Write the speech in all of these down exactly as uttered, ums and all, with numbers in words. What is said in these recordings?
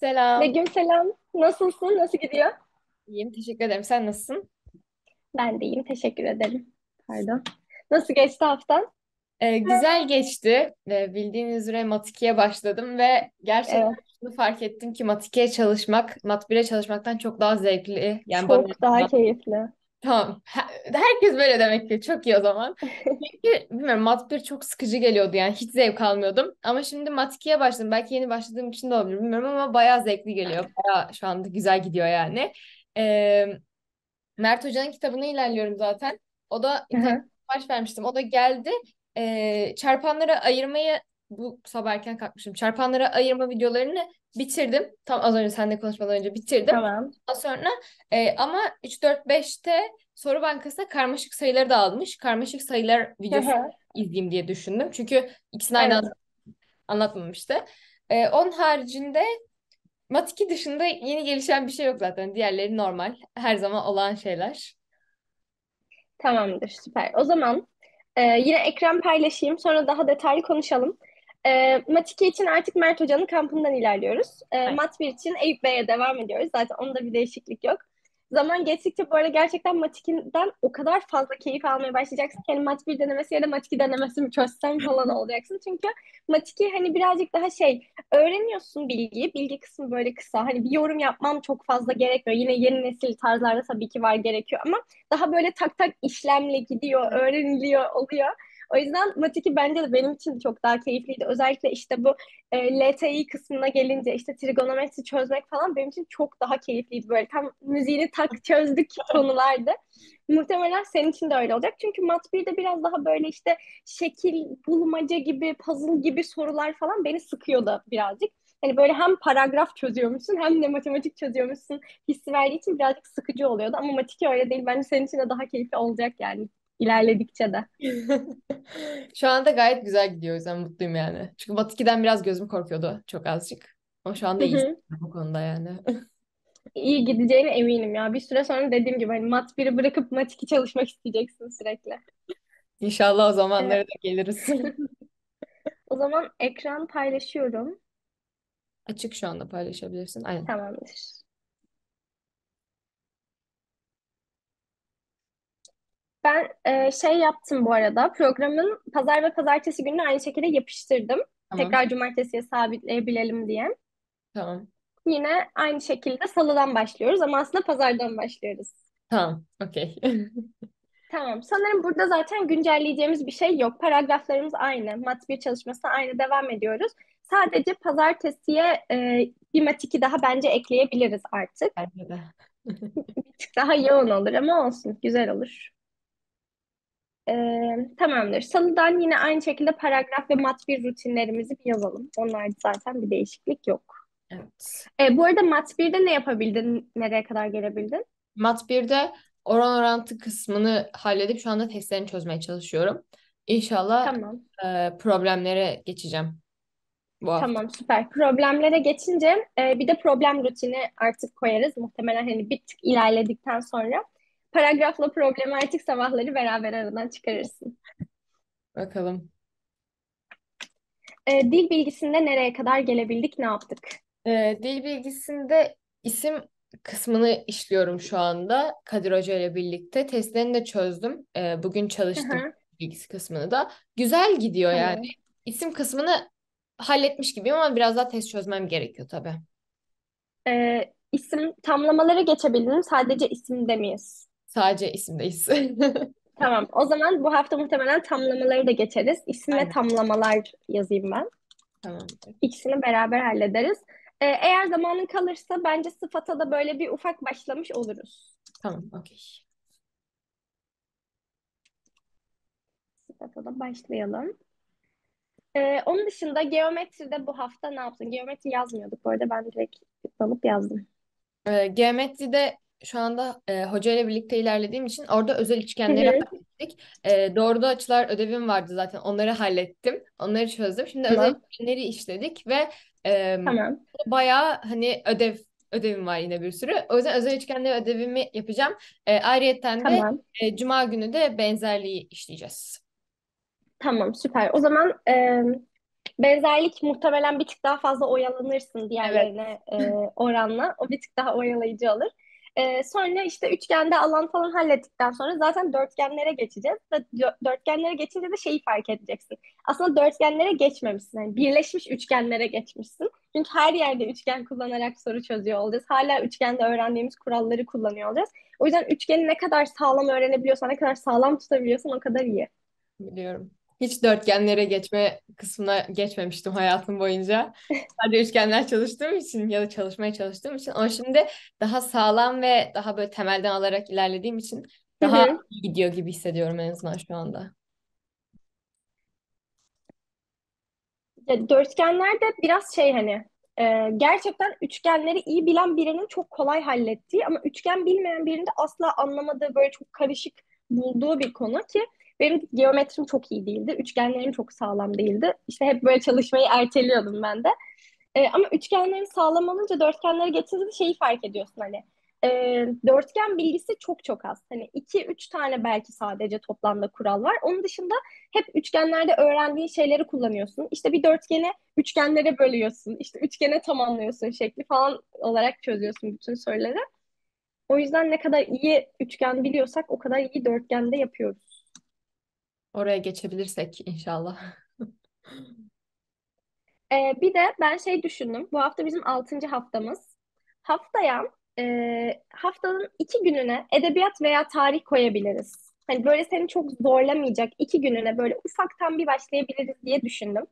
Selam. Begüm selam. Nasılsın? Nasıl gidiyor? İyiyim. Teşekkür ederim. Sen nasılsın? Ben de iyiyim. Teşekkür ederim. Pardon. Nasıl geçti haftan? Ee, güzel geçti. Ee, bildiğiniz üzere Mat ikiye başladım ve gerçekten Evet. şunu fark ettim ki Mat ikiye çalışmak, Mat bire çalışmaktan çok daha zevkli. Yani bana en Çok daha azından. keyifli. Tamam. He- Herkes böyle demek ki. Çok iyi o zaman. Çünkü bilmiyorum Mat bir çok sıkıcı geliyordu yani. Hiç zevk almıyordum. Ama şimdi Mat ikiye başladım. Belki yeni başladığım için de olabilir bilmiyorum ama bayağı zevkli geliyor. Bayağı şu anda güzel gidiyor yani. Ee, Mert Hoca'nın kitabını ilerliyorum zaten. O da internet Aha, sipariş vermiştim. O da geldi. Ee, çarpanlara ayırmayı bu sabah erken kalkmışım. Çarpanlara ayırma videolarını bitirdim. Tam az önce seninle konuşmadan önce bitirdim. tamam. Ondan sonra e, ama üç dört beşte soru bankasına karmaşık sayıları da almış. Karmaşık sayılar videosu Aha, izleyeyim diye düşündüm. Çünkü ikisini aynı anda evet. anlatmamıştı. Ee, onun haricinde Mat iki dışında yeni gelişen bir şey yok zaten. Diğerleri normal. Her zaman olan şeyler. Tamamdır. Süper. O zaman e, yine ekran paylaşayım. Sonra daha detaylı konuşalım. E, Mat iki için artık Mert Hoca'nın kampından ilerliyoruz. E, Aynen. Mat bir için Eyüp Bey'e devam ediyoruz. Zaten onda bir değişiklik yok. Zaman geçtikçe böyle gerçekten Mat ikinden o kadar fazla keyif almaya başlayacaksın ki hani Mat bir denemesi ya da Mat iki denemesi mi çözsem falan olacaksın. Çünkü Mat iki hani birazcık daha şey öğreniyorsun bilgiyi. Bilgi kısmı böyle kısa. Hani bir yorum yapmam çok fazla gerekmiyor. Yine yeni nesil tarzlarda tabii ki var gerekiyor ama daha böyle tak tak işlemle gidiyor, öğreniliyor, oluyor. O yüzden Matiki bence de benim için çok daha keyifliydi. Özellikle işte bu e, L T I kısmına gelince işte trigonometri çözmek falan benim için çok daha keyifliydi. Böyle tam müziğini tak çözdük konulardı. Muhtemelen senin için de öyle olacak. Çünkü Mat birde biraz daha böyle işte şekil bulmaca gibi, puzzle gibi sorular falan beni sıkıyordu birazcık. Hani böyle hem paragraf çözüyormuşsun hem de matematik çözüyormuşsun hissi verdiği için birazcık sıkıcı oluyordu. Ama Matiki öyle değil. Bence senin için de daha keyifli olacak yani ilerledikçe de. Şu anda gayet güzel gidiyor o yüzden mutluyum yani. Çünkü Bat ikiden biraz gözüm korkuyordu çok azıcık. Ama şu anda Hı iyiyiz hı. bu konuda yani. İyi gideceğine eminim ya. Bir süre sonra dediğim gibi hani Mat biri bırakıp Mat iki çalışmak isteyeceksin sürekli. İnşallah o Ee, zamanlara da geliriz. o zaman ekran paylaşıyorum. Açık şu anda paylaşabilirsin. Aynen. Tamamdır. Ben e, şey yaptım bu arada. Programın pazar ve pazartesi günü aynı şekilde yapıştırdım. Tamam. Tekrar cumartesiye sabitleyebilelim diye. Tamam. Yine aynı şekilde salıdan başlıyoruz ama aslında pazardan başlıyoruz. Tamam. Okey. Tamam. Sanırım burada zaten güncelleyeceğimiz bir şey yok. Paragraflarımız aynı. Mat bir çalışmasına aynı devam ediyoruz. Sadece pazartesiye e, bir mat iki daha bence ekleyebiliriz artık. Bence de. Bir tık daha yoğun olur ama olsun. Güzel olur. E, tamamdır. Salıdan yine aynı şekilde paragraf ve mat bir rutinlerimizi bir yazalım. Onlarda zaten bir değişiklik yok. Evet. E, bu arada mat birde ne yapabildin? Nereye kadar gelebildin? Mat birde oran orantı kısmını halledip şu anda testlerini çözmeye çalışıyorum. İnşallah Tamam. e, problemlere geçeceğim bu hafta. Tamam, süper. Problemlere geçince e, bir de problem rutini artık koyarız. Muhtemelen hani bir tık ilerledikten sonra paragrafla problemi artık sabahları beraber aradan çıkarırsın. Bakalım. E, dil bilgisinde nereye kadar gelebildik, ne yaptık? Ee, dil bilgisinde isim kısmını işliyorum şu anda. Kadir Hoca ile birlikte. Testlerini de çözdüm. Ee, bugün Hı çalıştım hı, bilgisi kısmını da. Güzel gidiyor yani. tamam. İsim kısmını halletmiş gibiyim ama biraz daha test çözmem gerekiyor tabii. E, isim tamlamaları geçebildin. Sadece isimde miyiz? Sadece isimdeyiz. Tamam. O zaman bu hafta muhtemelen tamlamaları da geçeriz. İsim ve Aynen. tamlamalar yazayım ben. Tamam. İkisini beraber hallederiz. E, eğer zamanın kalırsa bence sıfata da böyle bir ufak başlamış oluruz. Tamam. Okey. Sıfata da başlayalım. Ee, onun dışında geometride bu hafta ne yaptın? Geometri yazmıyorduk bu arada. Ben direkt alıp yazdım. Ee, geometride şu anda e, hoca ile birlikte ilerlediğim için orada özel Hı üçgenleri hı. hallettik. E, doğruda açılar ödevim vardı zaten. Onları hallettim. Onları çözdüm. Şimdi özel Tamam. üçgenleri işledik ve e, Tamam. bayağı hani ödev ödevim var yine bir sürü. O yüzden özel üçgenleri ödevimi yapacağım. E, ayrıyetten de Tamam. e, Cuma günü de benzerliği işleyeceğiz. Tamam. Süper. O zaman e, Benzerlik muhtemelen bir tık daha fazla oyalanırsın Evet. diğerlerine e, oranla. O bir tık daha oyalayıcı olur. E, sonra işte üçgende alan falan hallettikten sonra zaten dörtgenlere geçeceğiz. Ve dö- dörtgenlere geçince de şeyi fark edeceksin. Aslında dörtgenlere geçmemişsin. Yani birleşmiş üçgenlere geçmişsin. Çünkü her yerde üçgen kullanarak soru çözüyor olacağız. Hala üçgende öğrendiğimiz kuralları kullanıyor olacağız. O yüzden üçgeni ne kadar sağlam öğrenebiliyorsan, ne kadar sağlam tutabiliyorsan o kadar iyi. Biliyorum. Hiç dörtgenlere geçme kısmına geçmemiştim hayatım boyunca. Sadece üçgenler çalıştığım için ya da çalışmaya çalıştığım için. Ama şimdi daha sağlam ve daha böyle temelden alarak ilerlediğim için Hı daha hı. iyi gidiyor gibi hissediyorum en azından şu anda. Ya, dörtgenler de biraz şey hani e, gerçekten üçgenleri iyi bilen birinin çok kolay hallettiği ama üçgen bilmeyen birinin de asla anlamadığı böyle çok karışık bulduğu bir konu ki benim geometrim çok iyi değildi. Üçgenlerim çok sağlam değildi. İşte hep böyle çalışmayı erteliyordum ben de. E, ama üçgenlerin sağlam olunca dörtgenlere geçince de şeyi fark ediyorsun hani. E, Dörtgen bilgisi çok çok az. Hani iki üç tane belki sadece toplamda kural var. Onun dışında hep üçgenlerde öğrendiğin şeyleri kullanıyorsun. İşte bir dörtgeni üçgenlere bölüyorsun. İşte üçgene tamamlıyorsun şekli falan olarak çözüyorsun bütün soruları. O yüzden ne kadar iyi üçgen biliyorsak o kadar iyi dörtgende yapıyoruz. Oraya geçebilirsek inşallah. Ee, bir de ben şey düşündüm. Bu hafta bizim altıncı haftamız. Haftaya e, haftanın iki gününe edebiyat veya tarih koyabiliriz. Hani böyle seni çok zorlamayacak iki gününe böyle ufaktan bir başlayabiliriz diye düşündüm.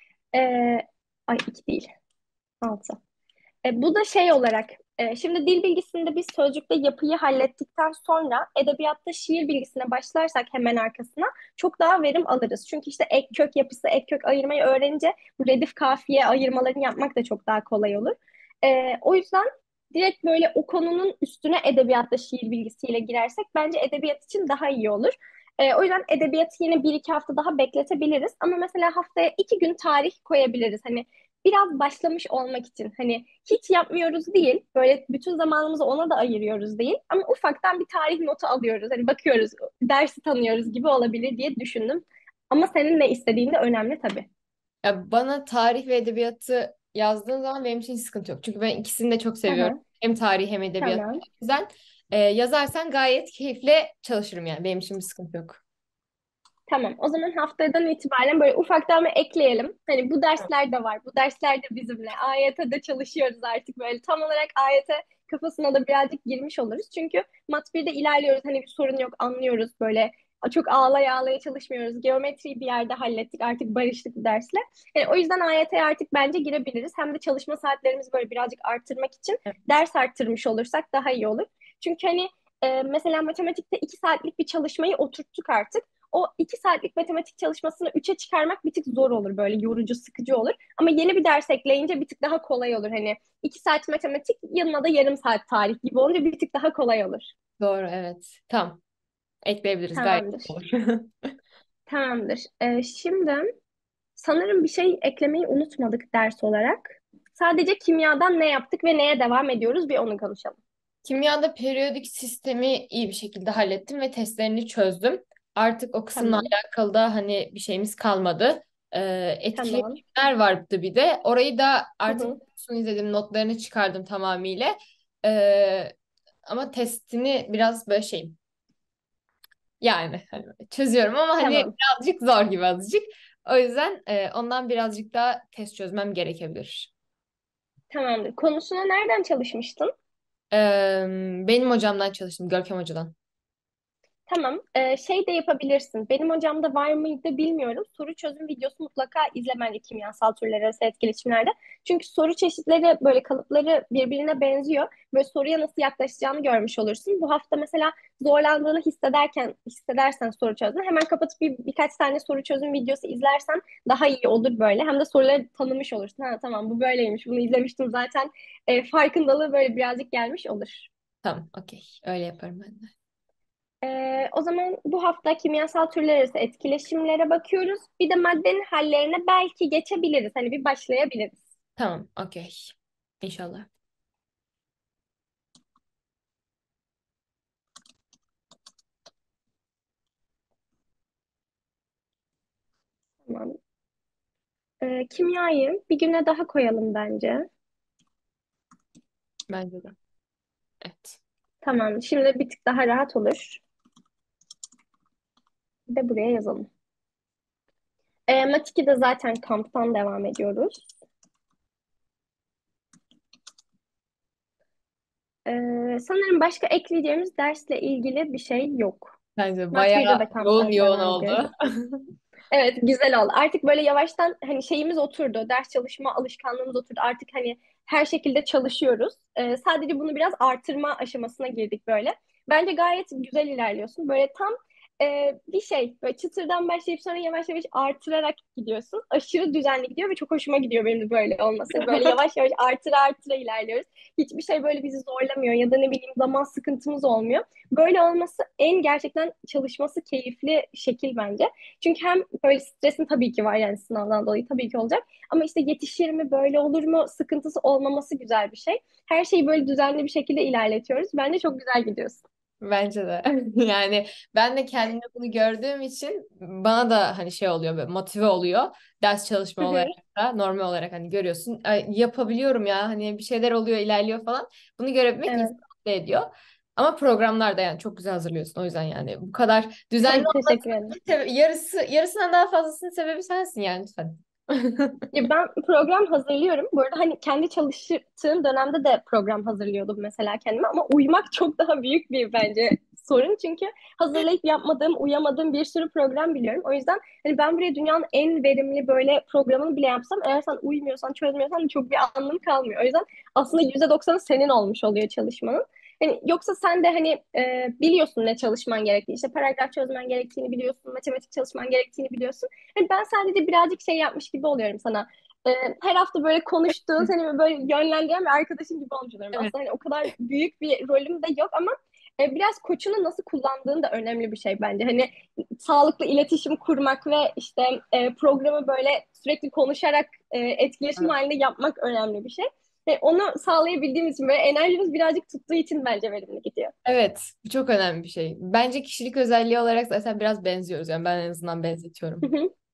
Ee, Ay iki değil, altı. E, bu da şey olarak, e, şimdi dil bilgisinde biz sözcükte yapıyı hallettikten sonra edebiyatta şiir bilgisine başlarsak hemen arkasına çok daha verim alırız. Çünkü işte ek kök yapısı, ek kök ayırmayı öğrenince bu redif kafiye ayırmalarını yapmak da çok daha kolay olur. E, o yüzden direkt böyle o konunun üstüne edebiyatta şiir bilgisiyle girersek bence edebiyat için daha iyi olur. E, o yüzden edebiyatı yine bir iki hafta daha bekletebiliriz. Ama mesela haftaya iki gün tarih koyabiliriz. Hani biraz başlamış olmak için. Hani hiç yapmıyoruz değil. Böyle bütün zamanımızı ona da ayırıyoruz değil. Ama ufaktan bir tarih notu alıyoruz. Hani bakıyoruz, dersi tanıyoruz gibi olabilir diye düşündüm. Ama senin ne istediğin de önemli tabii. Ya bana tarih ve edebiyatı yazdığın zaman benim için hiç sıkıntı yok. Çünkü ben ikisini de çok Hı seviyorum. hı, Hem tarih hem edebiyat. O tamam. yüzden e, yazarsan gayet keyifle çalışırım yani. Benim için bir sıkıntı yok. Tamam. O zaman haftadan itibaren böyle ufaktan bir ekleyelim. Hani bu dersler de var. Bu dersler de bizimle. A Y T'de çalışıyoruz artık böyle. Tam olarak A Y T kafasına da birazcık girmiş oluruz. Çünkü Mat birde ilerliyoruz. Hani bir sorun yok, anlıyoruz böyle. Çok ağlaya ağlaya çalışmıyoruz. Geometriyi bir yerde hallettik. Artık barıştık bu dersle. Yani o yüzden A Y T'ye artık bence girebiliriz. Hem de çalışma saatlerimizi böyle birazcık arttırmak için Evet. ders arttırmış olursak daha iyi olur. Çünkü hani e, mesela matematikte iki saatlik bir çalışmayı oturttuk artık. O iki saatlik matematik çalışmasını üçe çıkarmak bir tık zor olur, böyle yorucu, sıkıcı olur. Ama yeni bir ders ekleyince bir tık daha kolay olur. Hani iki saat matematik yanına da yarım saat tarih gibi olunca bir tık daha kolay olur. Doğru, evet. Tamam. Ekleyebiliriz. Gayet Tamamdır. olur. Tamamdır. Ee, şimdi sanırım bir şey eklemeyi unutmadık ders olarak. Sadece kimyadan ne yaptık ve neye devam ediyoruz bir onu konuşalım. Kimyada periyodik sistemi iyi bir şekilde hallettim ve testlerini çözdüm. Artık o kısımla Tamam. alakalı da hani bir şeyimiz kalmadı. Ee, Tamam. etkileşimler vardı bir de. Orayı da Hı artık hı. videosunu izledim, notlarını çıkardım tamamıyla. Ee, Ama testini biraz böyle şey yani hani çözüyorum ama hani Tamam. birazcık zor gibi azıcık. O yüzden e, ondan birazcık daha test çözmem gerekebilir. Tamamdır. Konusuna nereden çalışmıştın? Ee, Benim hocamdan çalıştım, Görkem hocadan. Tamam. Ee, şey de yapabilirsin. Benim hocamda var mıydı bilmiyorum. Soru çözüm videosu mutlaka izlemeli kimyasal türler arası etkileşimlerde. Çünkü soru çeşitleri böyle kalıpları birbirine benziyor. Böyle soruya nasıl yaklaşacağını görmüş olursun. Bu hafta mesela zorlandığını hissederken hissedersen soru çözün. Hemen kapatıp bir, birkaç tane soru çözüm videosu izlersen daha iyi olur böyle. Hem de soruları tanımış olursun. Ha tamam, bu böyleymiş. Bunu izlemiştim zaten. Ee, farkındalığı böyle birazcık gelmiş olur. Tamam, okey. Öyle yaparım ben de. Ee, o zaman bu hafta kimyasal türler arası etkileşimlere bakıyoruz. Bir de maddenin hallerine belki geçebiliriz. Hani bir başlayabiliriz. Tamam, okey. İnşallah. Tamam. Ee, kimyayı bir güne daha koyalım bence. Bence de. Evet. Tamam, şimdi bir tık daha rahat olur. Bir de buraya yazalım. Ee, Mat ikide zaten kamptan devam ediyoruz. Ee, sanırım başka ekleyeceğimiz dersle ilgili bir şey yok. Bence Mat birde bayağı de yoğun kamptan yoğun devam ediyoruz. oldu. Evet, güzel oldu. Artık böyle yavaştan hani şeyimiz oturdu. Ders çalışma alışkanlığımız oturdu. Artık hani her şekilde çalışıyoruz. Ee, sadece bunu biraz artırma aşamasına girdik böyle. Bence gayet güzel ilerliyorsun. Böyle tam e, bir şey böyle çıtırdan başlayıp sonra yavaş yavaş artırarak gidiyorsun. Aşırı düzenli gidiyor ve çok hoşuma gidiyor benim de böyle olması. Böyle yavaş yavaş artıra artıra ilerliyoruz. Hiçbir şey böyle bizi zorlamıyor ya da ne bileyim zaman sıkıntımız olmuyor. Böyle olması en gerçekten çalışması keyifli şekil bence. Çünkü hem böyle stresin tabii ki var yani sınavdan dolayı tabii ki olacak. Ama işte yetişir mi, böyle olur mu sıkıntısı olmaması güzel bir şey. Her şeyi böyle düzenli bir şekilde ilerletiyoruz. Bence çok güzel gidiyorsun. Bence de. Yani ben de kendimde bunu gördüğüm için bana da hani şey oluyor, böyle motive oluyor. Ders çalışma Hı olarak hı. da normal olarak hani görüyorsun. "Ay, yapabiliyorum ya, hani bir şeyler oluyor, ilerliyor falan." Bunu görebilmek insanı Evet. mutlu ediyor. Ama programlar da yani çok güzel hazırlıyorsun. O yüzden yani bu kadar düzenli Teşekkür olmasının ederim. sebe- yarısı yarısından daha fazlasının sebebi sensin yani, lütfen. Ya ben program hazırlıyorum. Bu arada hani kendi çalıştığım dönemde de program hazırlıyordum mesela kendime ama uyumak çok daha büyük bir bence sorun. Çünkü hazırlayıp yapmadığım, uyamadığım bir sürü program biliyorum. O yüzden hani ben buraya dünyanın en verimli böyle programını bile yapsam eğer sen uyumuyorsan, çözmüyorsan çok bir anlamı kalmıyor. O yüzden aslında yüzde doksanı senin olmuş oluyor çalışmanın. Hani yoksa sen de hani e, biliyorsun ne çalışman gerektiğini, işte paragraf çözmen gerektiğini biliyorsun, matematik çalışman gerektiğini biliyorsun. Hani ben sadece birazcık şey yapmış gibi oluyorum sana. Ee, her hafta böyle konuştuğun, seni böyle yönlendiren bir arkadaşın gibi olmuş oluyorum. Evet. Aslında hani o kadar büyük bir rolüm de yok ama e, biraz koçunu nasıl kullandığın da önemli bir şey bence. Hani sağlıklı iletişim kurmak ve işte e, programı böyle sürekli konuşarak e, etkileşim halinde yapmak önemli bir şey. Ve onu sağlayabildiğimiz için böyle enerjimiz birazcık tuttuğu için bence verimli gidiyor. Evet, bu çok önemli bir şey. Bence kişilik özelliği olarak zaten biraz benziyoruz. Yani ben en azından benzetiyorum.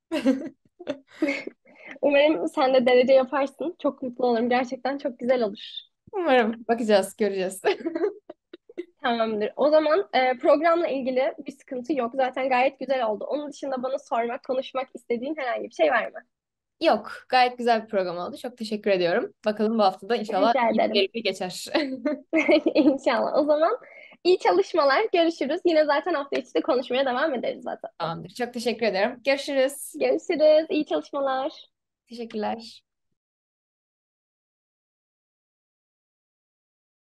Umarım sen de derece yaparsın. Çok mutlu olurum. Gerçekten çok güzel olur. Umarım. Bakacağız, göreceğiz. Tamamdır. O zaman e, programla ilgili bir sıkıntı yok. Zaten gayet güzel oldu. Onun dışında bana sormak, konuşmak istediğin herhangi bir şey var mı? Yok, gayet güzel bir program oldu. Çok teşekkür ediyorum. Bakalım bu hafta da inşallah Rica iyi ederim. bir geçer. İnşallah. O zaman iyi çalışmalar. Görüşürüz. Yine zaten hafta içi de konuşmaya devam ederiz zaten. Tamamdır. Çok teşekkür ederim. Görüşürüz. Görüşürüz. İyi çalışmalar. Teşekkürler.